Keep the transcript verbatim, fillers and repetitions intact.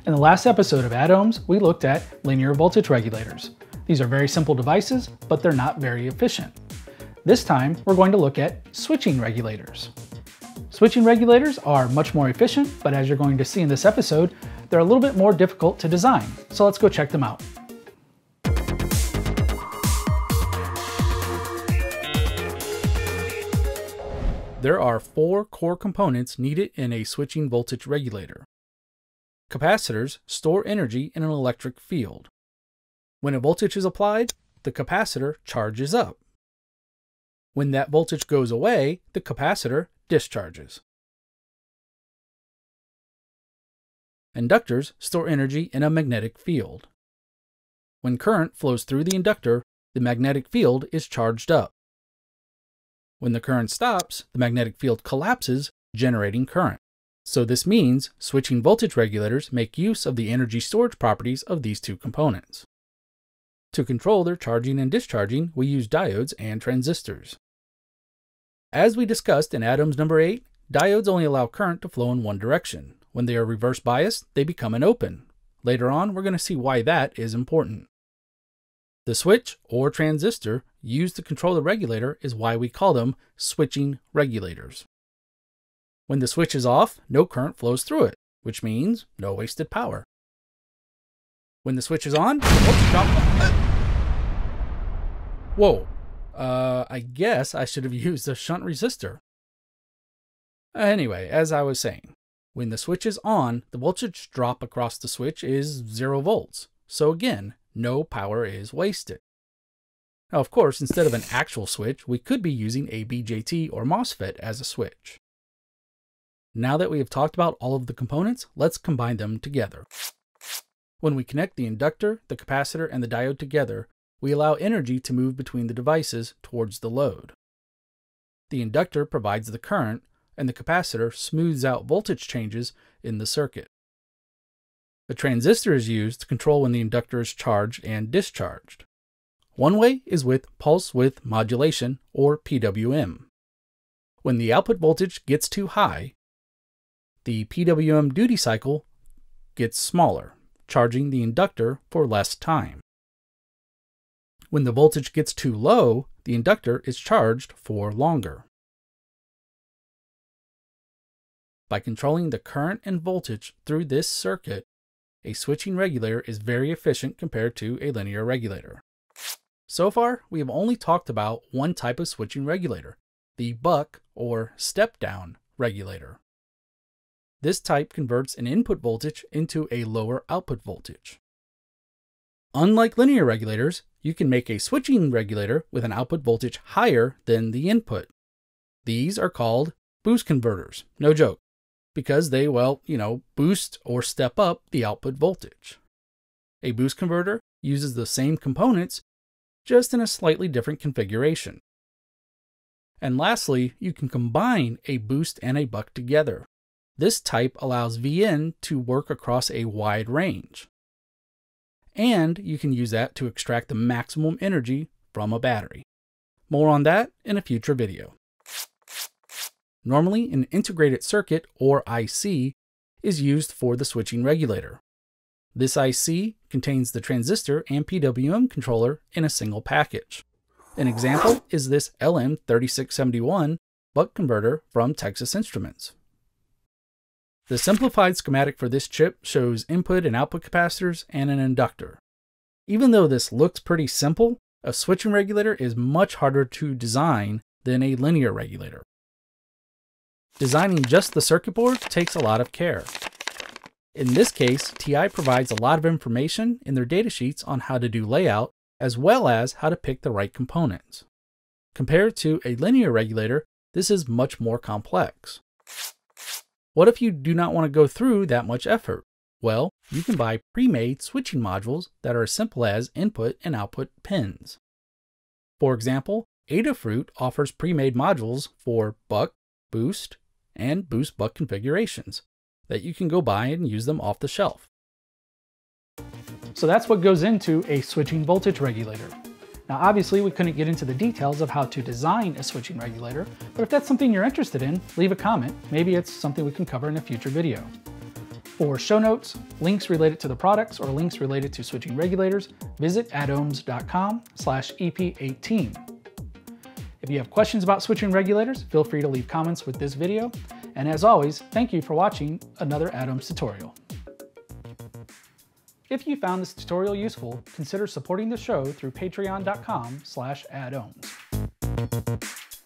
In the last episode of Add Ohms, we looked at linear voltage regulators. These are very simple devices, but they're not very efficient. This time, we're going to look at switching regulators. Switching regulators are much more efficient, but as you're going to see in this episode, they're a little bit more difficult to design. So let's go check them out. There are four core components needed in a switching voltage regulator. Capacitors store energy in an electric field. When a voltage is applied, the capacitor charges up. When that voltage goes away, the capacitor discharges. Inductors store energy in a magnetic field. When current flows through the inductor, the magnetic field is charged up. When the current stops, the magnetic field collapses, generating current. So this means switching voltage regulators make use of the energy storage properties of these two components. To control their charging and discharging, we use diodes and transistors. As we discussed in Add Ohms number eight, diodes only allow current to flow in one direction. When they are reverse biased, they become an open. Later on, we're going to see why that is important. The switch, or transistor, used to control the regulator is why we call them switching regulators. When the switch is off, no current flows through it, which means no wasted power. When the switch is on, oops, drop. Whoa, uh, I guess I should have used a shunt resistor. Anyway, as I was saying, when the switch is on, the voltage drop across the switch is zero volts. So again, no power is wasted. Now, of course, instead of an actual switch, we could be using a B J T or MOSFET as a switch. Now that we have talked about all of the components, let's combine them together. When we connect the inductor, the capacitor, and the diode together, we allow energy to move between the devices towards the load. The inductor provides the current, and the capacitor smooths out voltage changes in the circuit. A transistor is used to control when the inductor is charged and discharged. One way is with pulse width modulation, or P W M. When the output voltage gets too high, the P W M duty cycle gets smaller, charging the inductor for less time. When the voltage gets too low, the inductor is charged for longer. By controlling the current and voltage through this circuit, a switching regulator is very efficient compared to a linear regulator. So far, we have only talked about one type of switching regulator, the buck or step-down regulator. This type converts an input voltage into a lower output voltage. Unlike linear regulators, you can make a switching regulator with an output voltage higher than the input. These are called boost converters, no joke, because they, well, you know, boost or step up the output voltage. A boost converter uses the same components, just in a slightly different configuration. And lastly, you can combine a boost and a buck together. This type allows V N to work across a wide range. And you can use that to extract the maximum energy from a battery. More on that in a future video. Normally, an integrated circuit, or I C, is used for the switching regulator. This I C contains the transistor and P W M controller in a single package. An example is this L M thirty-six seventy-one buck converter from Texas Instruments. The simplified schematic for this chip shows input and output capacitors and an inductor. Even though this looks pretty simple, a switching regulator is much harder to design than a linear regulator. Designing just the circuit board takes a lot of care. In this case, T I provides a lot of information in their datasheets on how to do layout, as well as how to pick the right components. Compared to a linear regulator, this is much more complex. What if you do not want to go through that much effort? Well, you can buy pre-made switching modules that are as simple as input and output pins. For example, Adafruit offers pre-made modules for buck, boost, and boost buck configurations that you can go buy and use them off the shelf. So that's what goes into a switching voltage regulator. Now obviously we couldn't get into the details of how to design a switching regulator, but if that's something you're interested in, leave a comment. Maybe it's something we can cover in a future video. For show notes, links related to the products, or links related to switching regulators, visit adohms dot com slash E P eighteen. If you have questions about switching regulators, feel free to leave comments with this video. And as always, thank you for watching another adohms tutorial. If you found this tutorial useful, consider supporting the show through patreon dot com slash adohms.